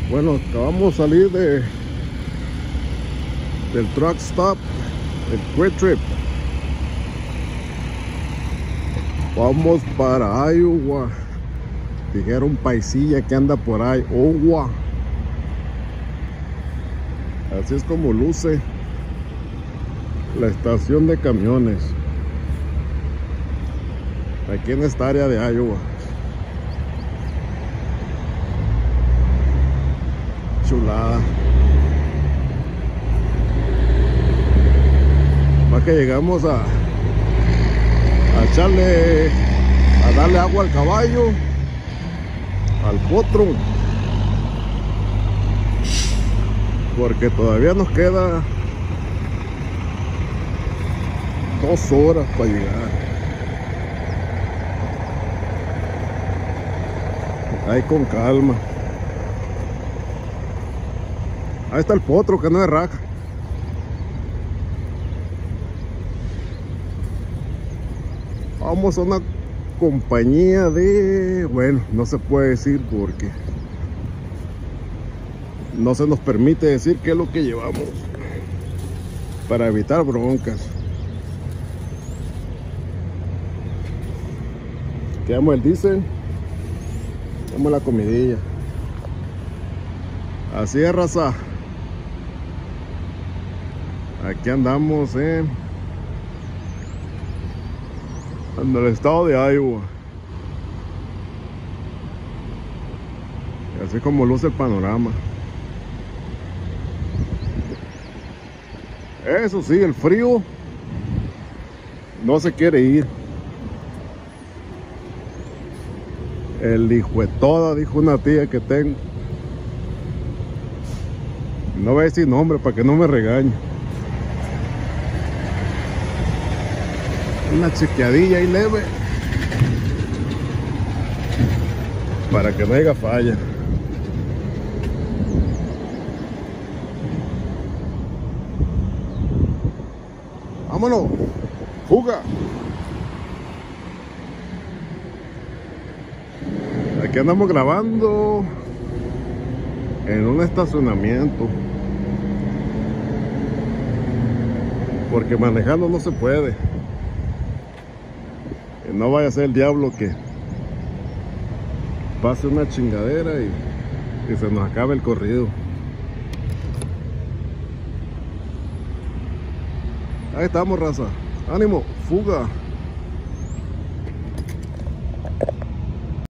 Bueno, acabamos de salir del truck stop, el Quick Trip. Vamos para Iowa. Dijeron paisilla que anda por ahí, Iowa. Así es como luce la estación de camiones aquí en esta área de Iowa. Chulada. Va que llegamos a echarle, a darle agua al caballo, al potro, porque todavía nos queda 2 horas para llegar. Ahí con calma. Ahí está el potro que no es raja. Vamos a una compañía de... Bueno, no se puede decir porque no se nos permite decir qué es lo que llevamos para evitar broncas. Quedamos el diésel, quedamos la comidilla. Así es, raza. Aquí andamos en el estado de Iowa. Y así como luce el panorama. Eso sí, el frío no se quiere ir. El hijo de toda, dijo una tía que tengo. No voy a decir nombre para que no me regañe. Una chequeadilla ahí leve para que no haya falla. Vámonos, fuga. Aquí andamos grabando en un estacionamiento, porque manejando no se puede. Que no vaya a ser el diablo que pase una chingadera y se nos acabe el corrido. Ahí estamos, raza. Ánimo, fuga.